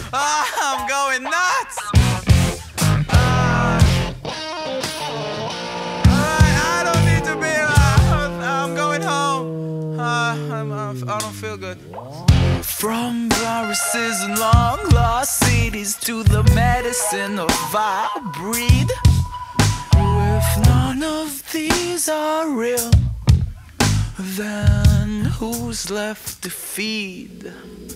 I'm going nuts. I don't need to be. I'm going home. I don't feel good. From viruses and long lost cities to the medicine of our breed. If none of these are real, then who's left to feed?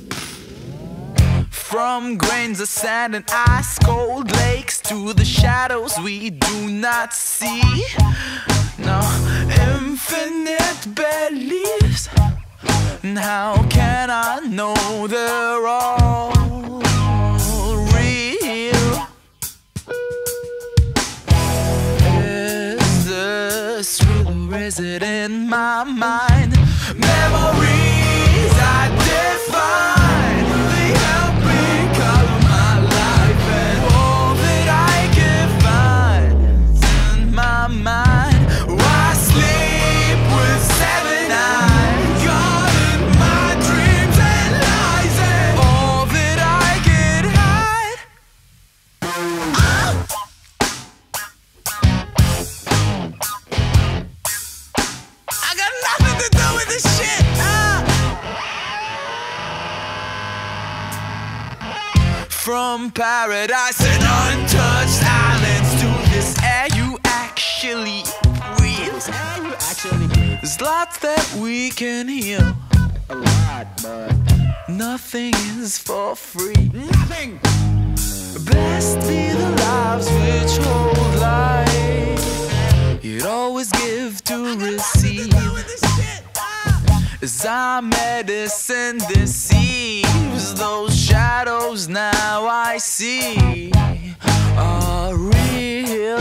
From grains of sand and ice cold lakes to the shadows we do not see. No, infinite beliefs. And how can I know they're all real? Is this real or is it in my mind? Memories I define, they help me color my life, and all that I can find is in my mind. I sleep with 7 eyes, guarding my dreams and lies, and all that I can hide. I got nothing to do with this shit. From paradise and untouched islands to this air you actually breathe. There's lots that we can heal. A lot, but nothing is for free. Nothing. Blessed be the lives which hold life. You'd always give to receive. As our medicine deceives, those shadows now I see are real.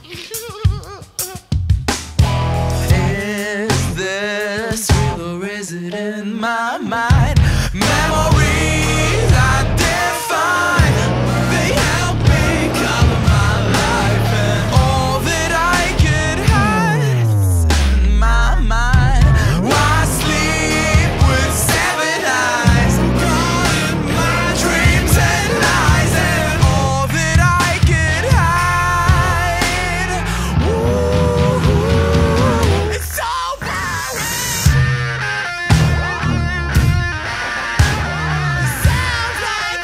Is this real or is it in my mind? Memories I define, they help me color my life, and all that I could hide is in my mind. I sleep with 7 eyes, guarding my dreams and lies, and all that I could hide. Ooh, it's so boring. Sounds like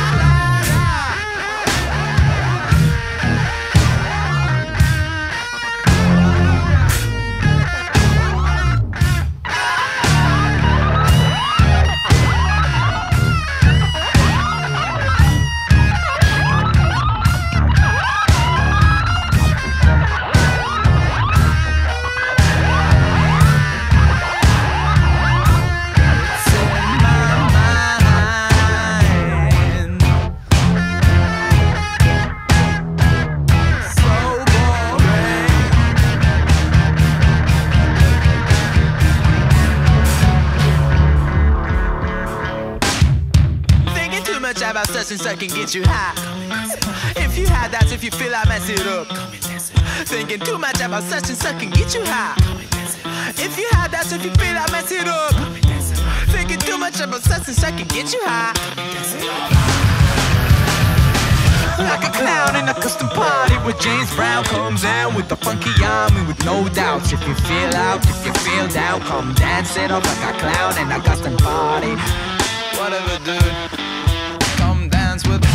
about such and such can get you high. If you had that, if you feel I mess it up. Thinking too much about such and such can get you high. If you had that, if you feel I mess it up. Thinking too much about such and such can get you high. Like a clown in a custom party where James Brown comes in with the funky army with no doubts. If you feel out, if you feel down, come dance it up like a clown in a custom party. Whatever, dude. Come dance with